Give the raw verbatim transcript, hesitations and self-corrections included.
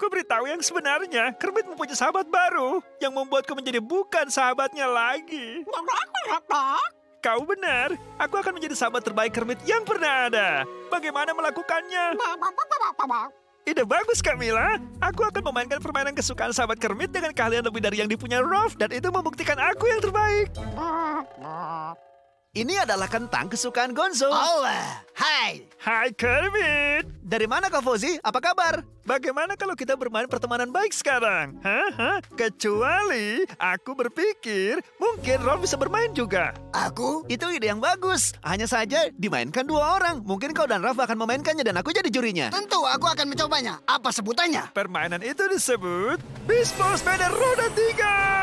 Aku beritahu yang sebenarnya, Kermit mempunyai sahabat baru yang membuatku menjadi bukan sahabatnya lagi. Kau benar, aku akan menjadi sahabat terbaik Kermit yang pernah ada. Bagaimana melakukannya? Ide bagus, Camilla. Aku akan memainkan permainan kesukaan sahabat Kermit dengan keahlian lebih dari yang dipunyai Rolf, dan itu membuktikan aku yang terbaik. Ini adalah kentang kesukaan Gonzo. Oh, hai. Hai, Kermit. Dari mana Kak Fauzi? Apa kabar? Bagaimana kalau kita bermain pertemanan baik sekarang? Hah? Kecuali aku berpikir mungkin Rolf bisa bermain juga. Aku? Itu ide yang bagus. Hanya saja dimainkan dua orang. Mungkin kau dan Rolf akan memainkannya dan aku jadi jurinya. Tentu aku akan mencobanya. Apa sebutannya? Permainan itu disebut Bisbol Sepeda Roda Tiga.